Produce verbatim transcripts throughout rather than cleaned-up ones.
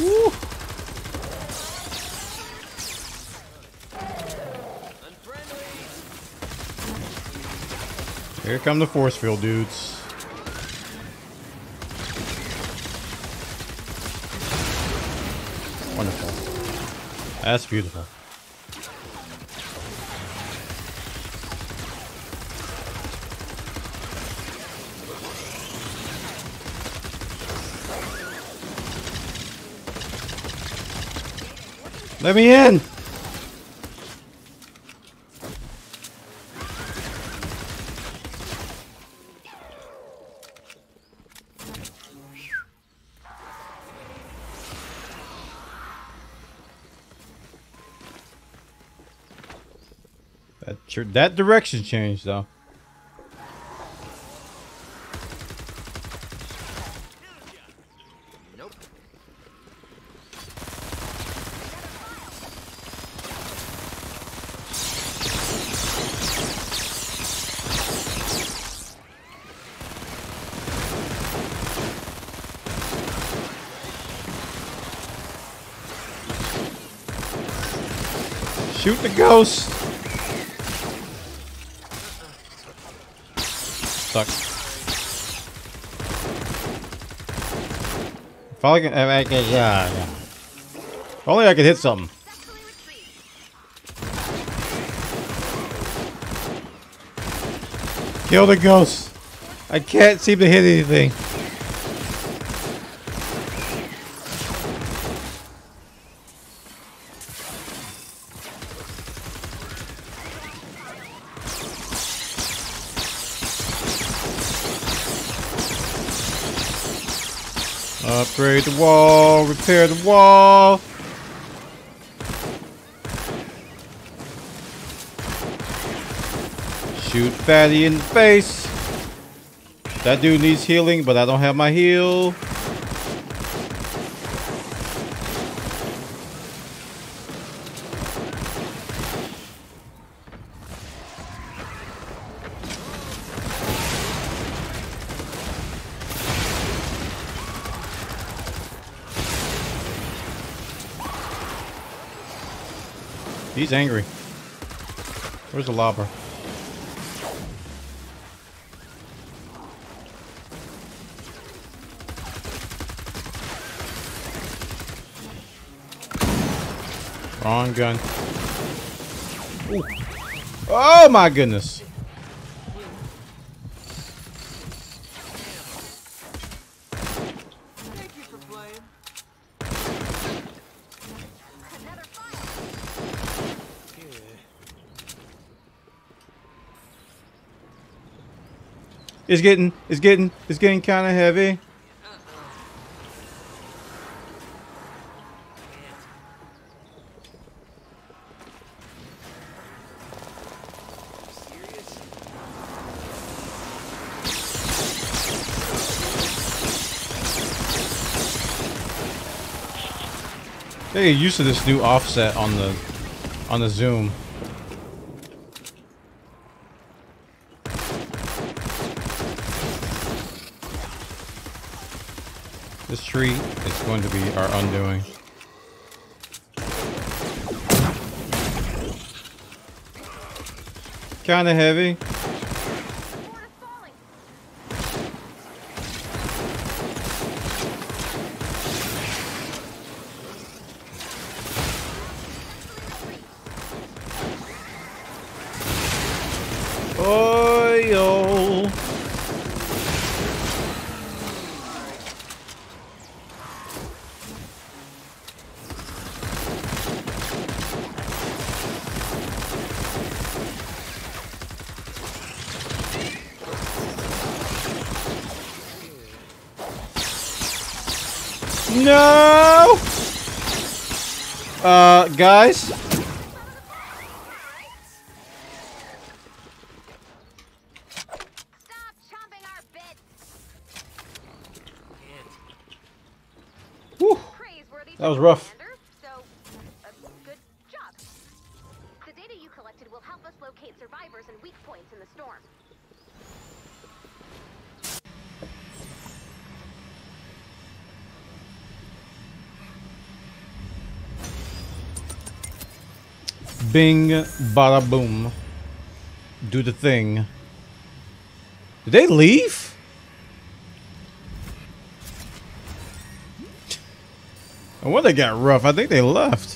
Woo. Here come the force field dudes. Wonderful. That's beautiful. Let me in! That, sure, that direction changed though. Shoot the ghost! Suck. If only I can, I can, yeah, yeah. If only I could hit something. Kill the ghost. I can't seem to hit anything. Upgrade the wall, repair the wall. Shoot Fatty in the face. That dude needs healing, but I don't have my heal. He's angry. Where's the lobber? Wrong gun. Ooh. Oh my goodness. It's getting, it's getting, it's getting kind of heavy. They get used to this new offset on the, on the zoom. This tree is going to be our undoing. Kind of heavy. Oh, yo. No! Uh, guys? Whew. That was rough. So, uh, good job. The data you collected will help us locate survivors and weak points in the storm. Bing, bada boom. Do the thing. Did they leave? I wonder they got rough. I think they left.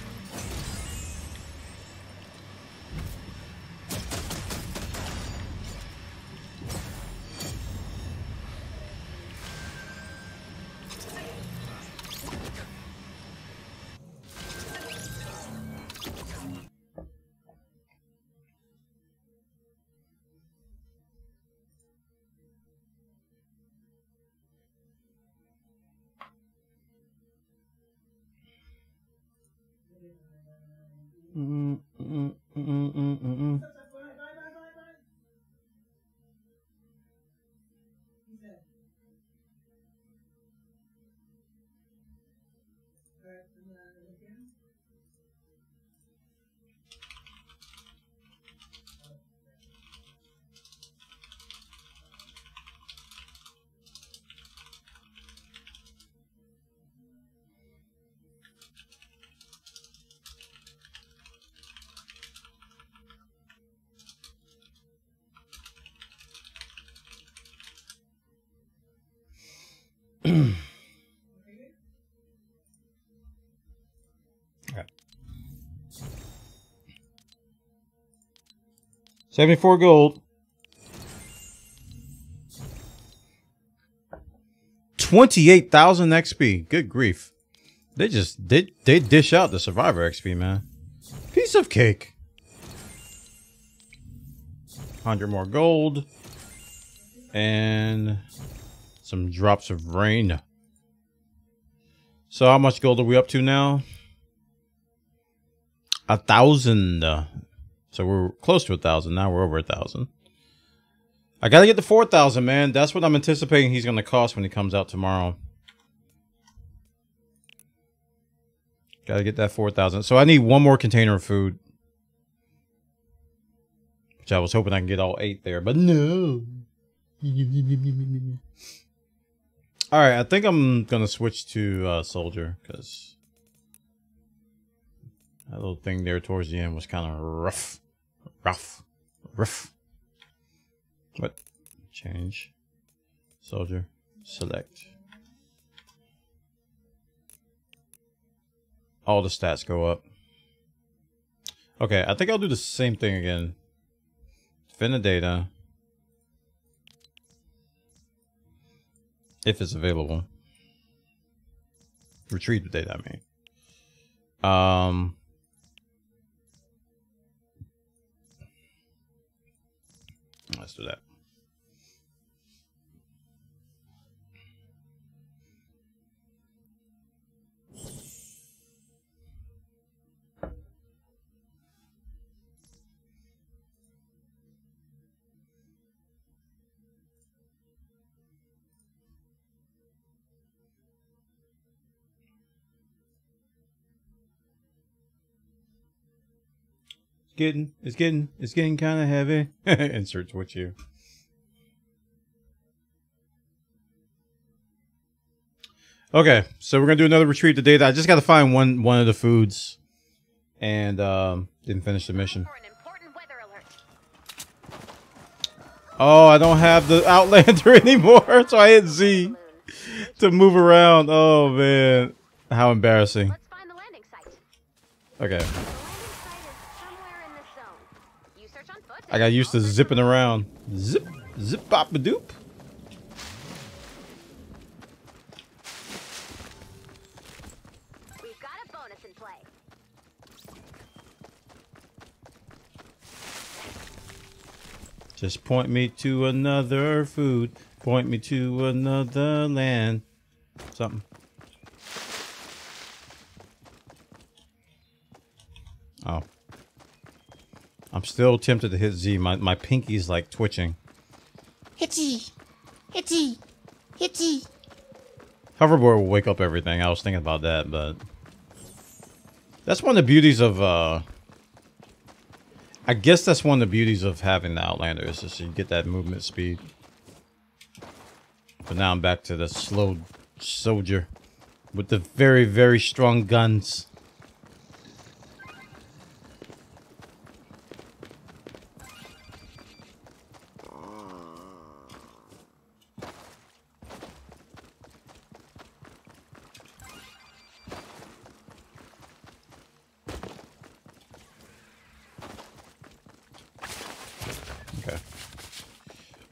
Mm, mm, mm, mm, mm, mm. seventy-four gold. twenty-eight thousand X P. Good grief. They just did they dish out the survivor X P, man. Piece of cake. one hundred more gold. And some drops of rain. So how much gold are we up to now? A thousand. So we're close to a thousand. Now we're over a thousand. I gotta get the four thousand, man. That's what I'm anticipating he's gonna cost when he comes out tomorrow. Gotta get that four thousand. So I need one more container of food. Which I was hoping I can get all eight there, but no. Alright, I think I'm gonna switch to uh, soldier, because that little thing there towards the end was kind of rough. Rough. Rough. What? Change. Soldier. Select. All the stats go up. Okay, I think I'll do the same thing again. Defend the data. If it's available. Retrieve the data, I mean. Um... Let's do that. Getting, it's getting, it's getting kind of heavy. Insert Twitch you. Okay, so we're gonna do another retreat today. I just got to find one one of the foods, and um, didn't finish the mission. Oh, I don't have the Outlander anymore, so I hit Z to move around. Oh man, how embarrassing. Let's find the landing site. Okay. I got used to zipping around. Zip, zip, bop, a doop. We've got a bonus in play. Just point me to another food. Point me to another land. Something. Oh. I'm still tempted to hit Z. My my pinky's like twitching. Hitty, hitty, hitty. Hoverboard will wake up everything. I was thinking about that, but that's one of the beauties of. Uh, I guess that's one of the beauties of having the Outlander is just you get that movement speed. But now I'm back to the slow soldier with the very very strong guns.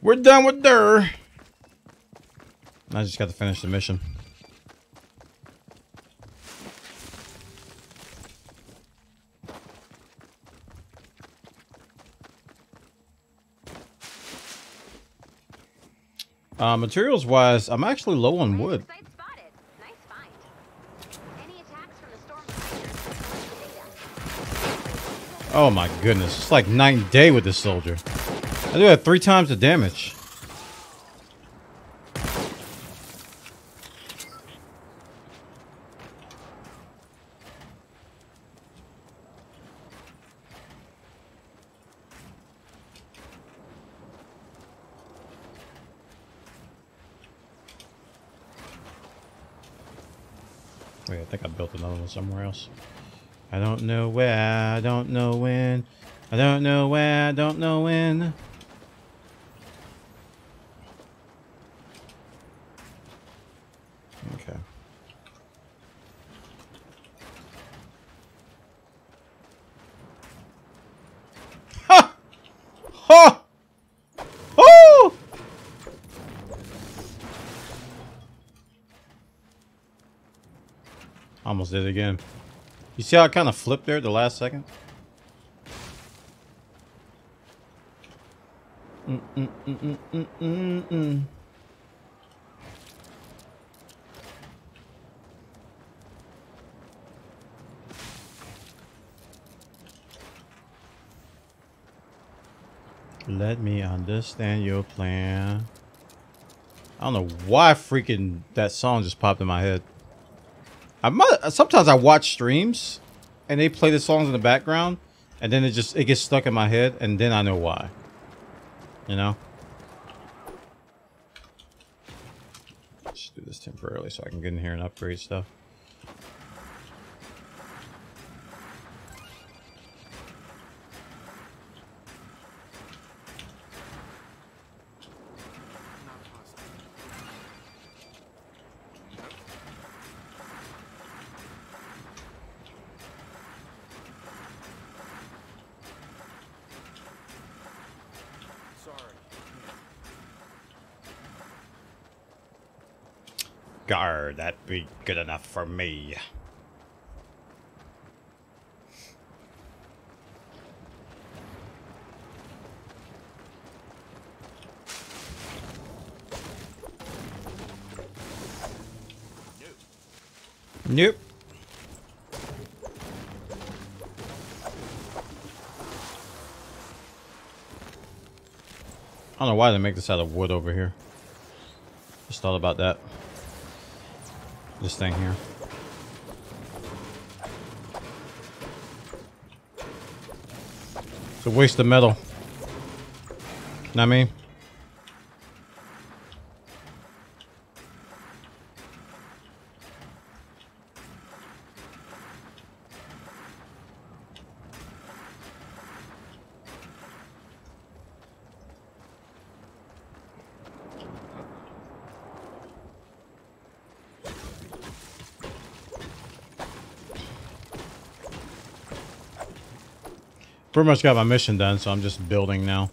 We're done with Durr. I just got to finish the mission. Uh, materials wise, I'm actually low on wood. Site spotted. Nice find. Any attacks from the storm? Oh my goodness, it's like night and day with this soldier. I do have three times the damage. Wait, I think I built another one somewhere else. I don't know where, I don't know when. I don't know where, I don't know when. Okay. Ha! Ha! Oh! Almost did it again. You see how I kind of flipped there at the last second? Mm -mm -mm -mm -mm -mm -mm. Let me understand your plan. I don't know why freaking that song just popped in my head. I might, sometimes I watch streams and they play the songs in the background and then it just it gets stuck in my head and then I know why. You know? Just do this temporarily so I can get in here and upgrade stuff. Gar, that'd be good enough for me. Nope. I don't know why they make this out of wood over here. Just thought about that. This thing here. It's a waste of metal. Know what I mean? Pretty much got my mission done, so I'm just building now.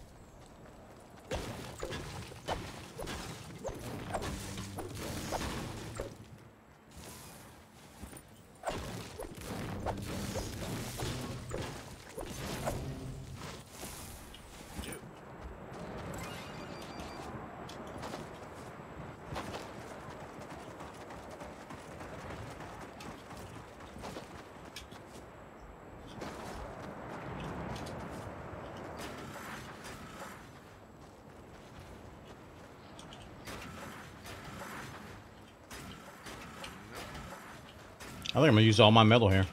I think I'm gonna use all my metal here.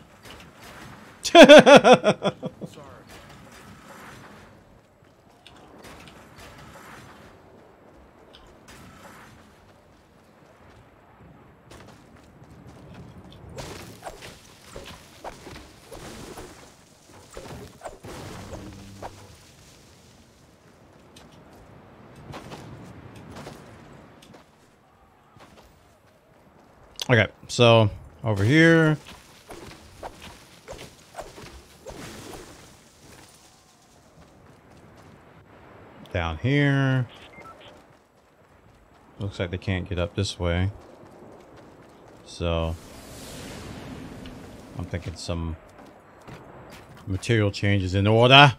Okay, so over here. Down here. Looks like they can't get up this way. So I'm thinking some material changes in order.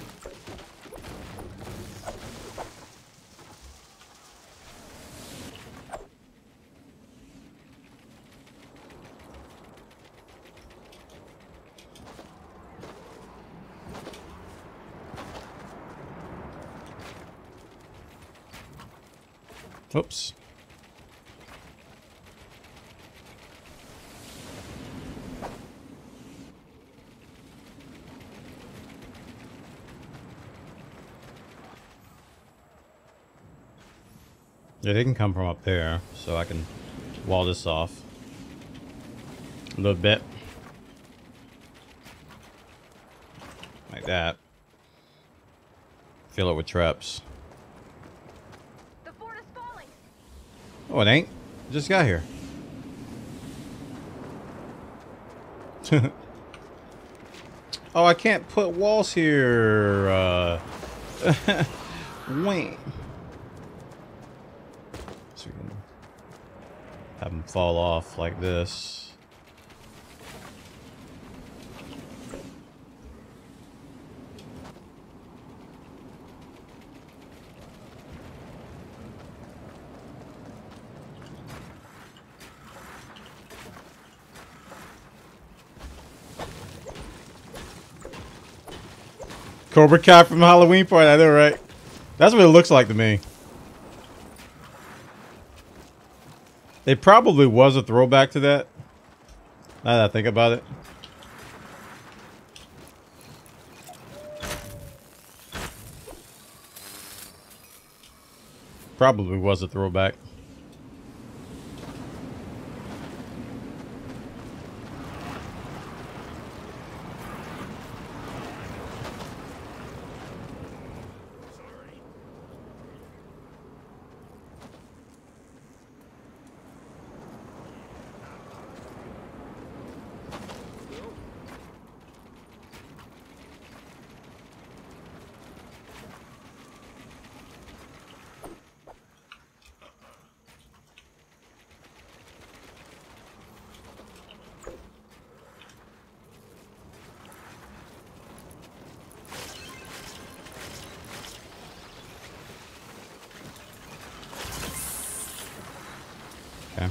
Oops. Yeah, they can come from up there, so I can wall this off a little bit. Like that. Fill it with traps. The fort is falling. Oh, it ain't. Just got here. Oh, I can't put walls here. Uh, wait. So we can have them fall off like this. Cobra Kai from Halloween Party, I know, right? That's what it looks like to me. It probably was a throwback to that. Now that I think about it. Probably was a throwback. Okay.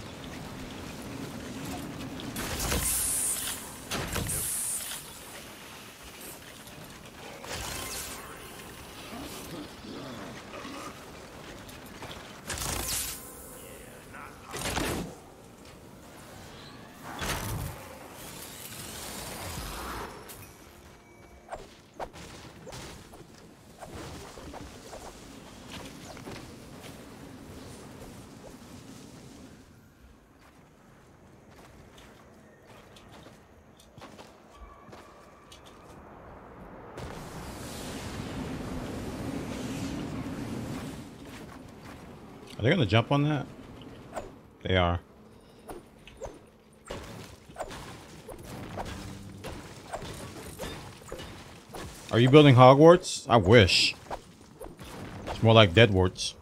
Are they gonna jump on that? They are. Are you building Hogwarts? I wish. It's more like Deadwarts.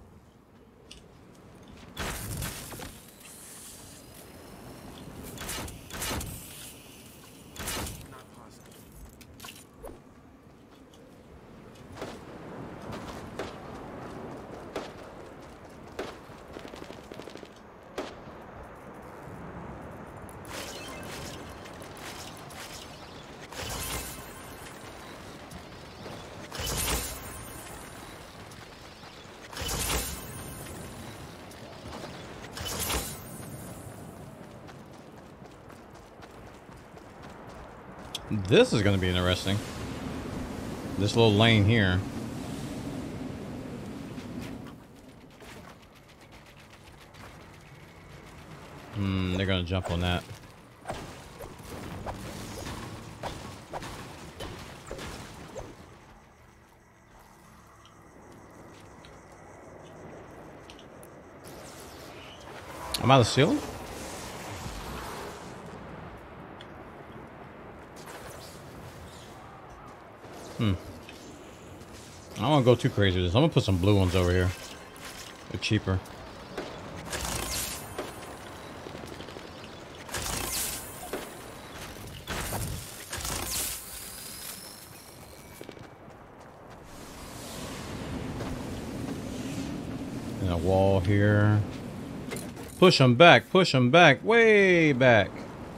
This is going to be interesting. This little lane here. Hmm, they're going to jump on that. Am I the ceiling? Hmm. I don't want to go too crazy with this. I'm going to put some blue ones over here. They're cheaper. wall here. Push them back, push them back, way back.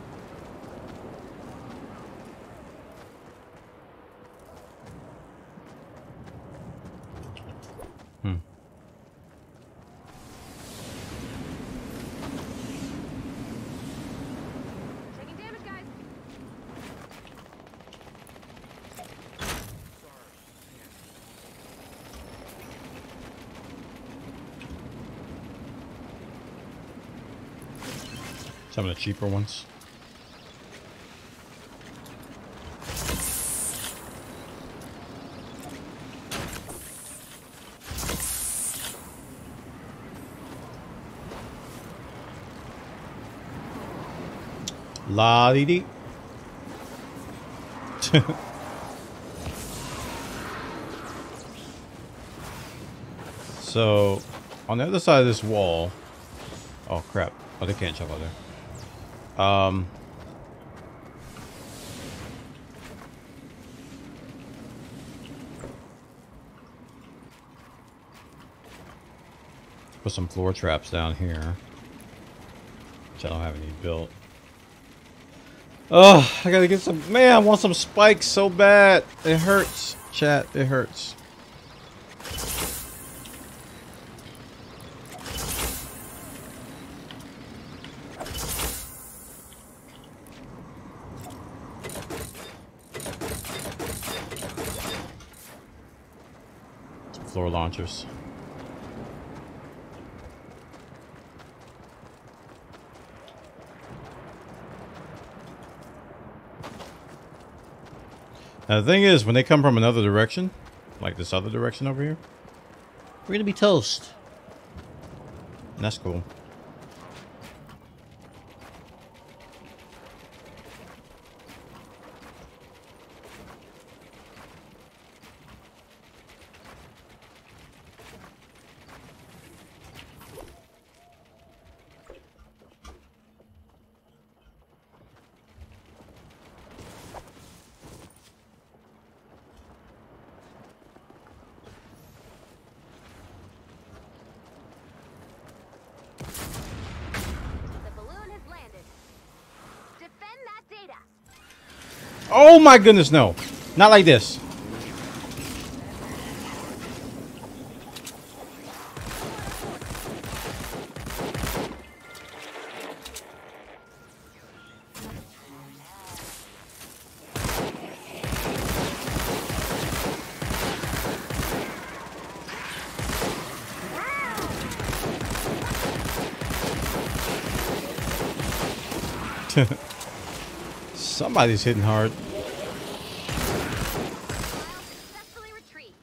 Hmm. Taking damage, guys. Some of the cheaper ones. La dee dee. So, on the other side of this wall. Oh crap! Oh, they can't jump out there. Um. Put some floor traps down here, which I don't have any built. Oh, I gotta get some. Man, I want some spikes so bad. It hurts, chat. It hurts. Some floor launchers. Now, the thing is, when they come from another direction, like this other direction over here, we're gonna be toast. And that's cool. Oh my goodness, no. Not like this. Somebody's hitting hard. Successfully retrieved.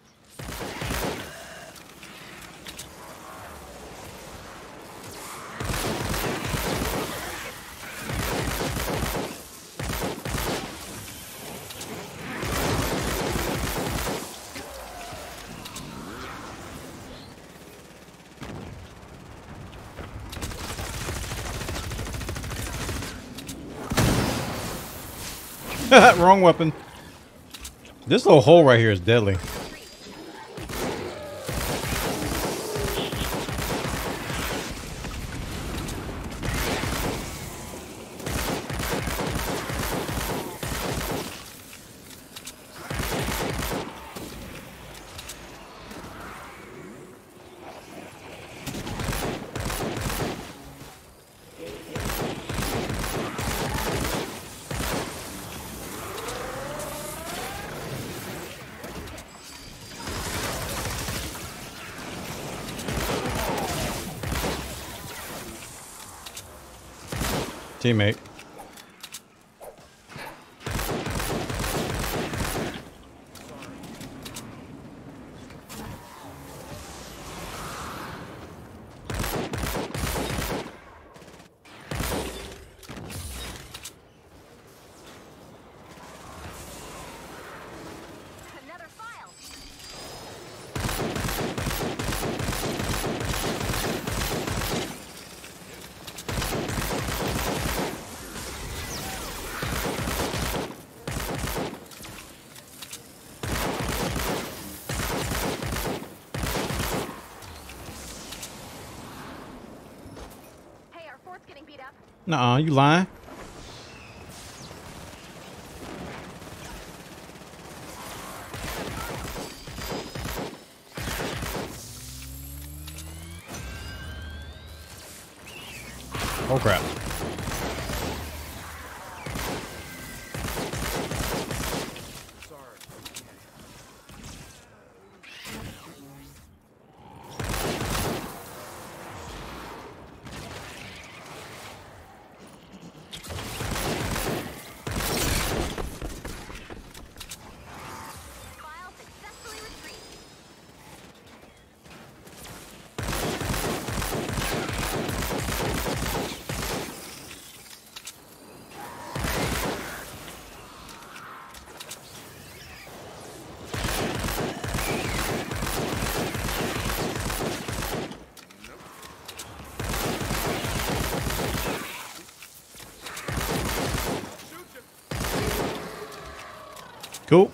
Wrong weapon. This little hole right here is deadly. Teammate. Another file. Nuh-uh, you lying? Oh crap. File successfully retrieved. Cool.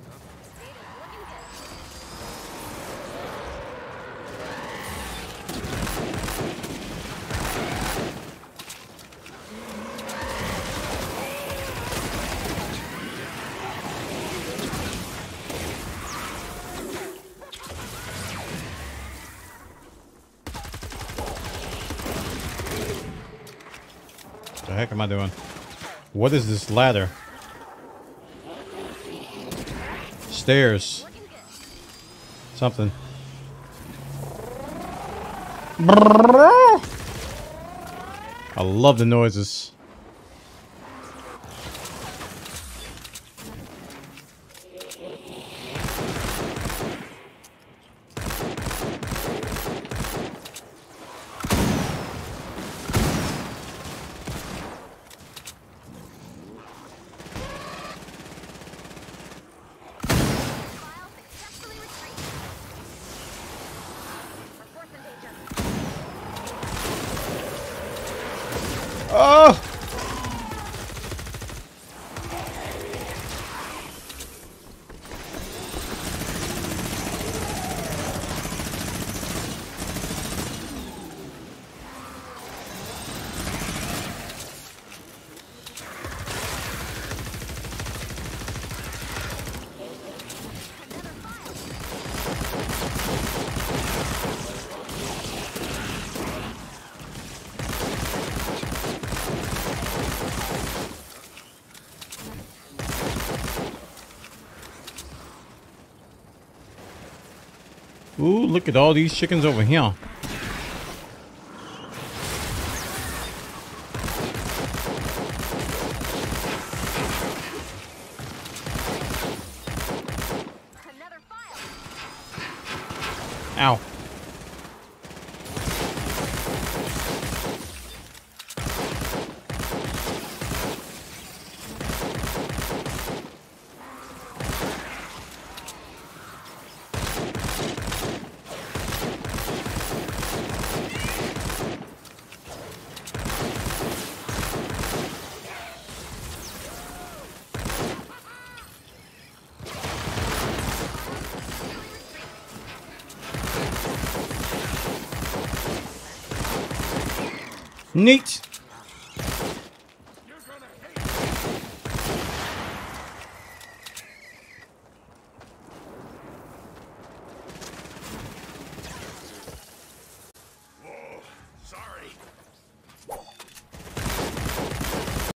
The heck am I doing? What is this ladder? Stairs. Something. I love the noises. File successfully retrieved. Reinforcement agent. Oh! Ooh, look at all these chickens over here. Another file. Ow. Neat.